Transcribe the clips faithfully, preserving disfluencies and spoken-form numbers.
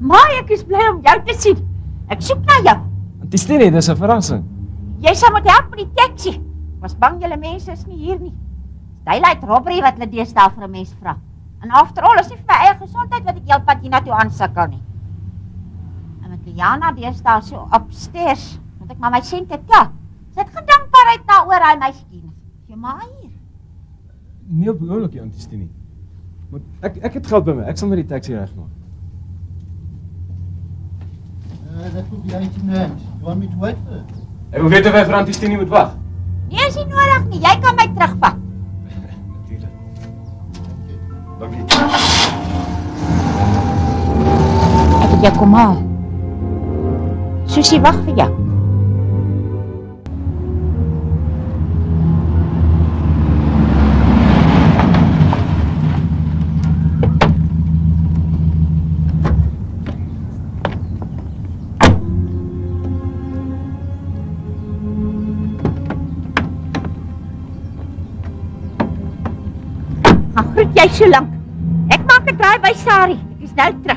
Maar ek is bly om jou te sien. Ek soek na jou. Antie Stienie, dis 'n verrassing. Jy sal moet help met die taxi. Ek was bang julle mense is nie hier nie. Daylight robbery wat hulle deesdae vir 'n mens vra. En after all is nie vir my eie gesondheid wat ek heelpad hiernatoe aansukkel nie. En met Liana deesdae so upstairs, moet ek maar my sente tel. Sit gedankbaarheid na oor hy meisiekie. Jy maar hier. Nee, op die oomblik, Antie Stienie. Maar ek ek het geld by my. Ek sal met die taxi regmaak. Uh, that will be eighteen rand. You want me to wait for it? Ek wil weet of hy vir Antie Stienie moet wag. Nee, is nie nodig nie. Jy kan my terugvat. Natuurlijk. Dankie. Ek het jou kom haal. Suzie wag vir jou. Gaan groet jy so lank. Ek maak 'n draai by Sari. Ek is nou terug.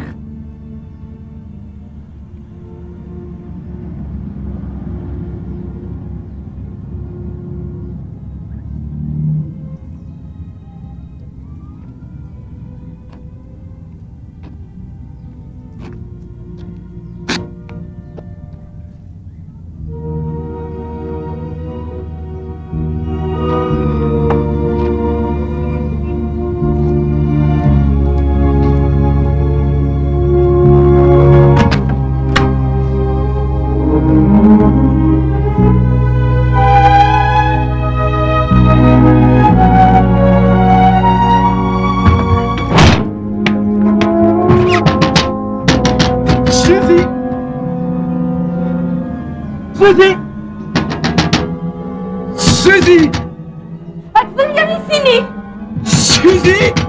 Suzie! Suzie! Wat wil jy nie sien nie? Suzie!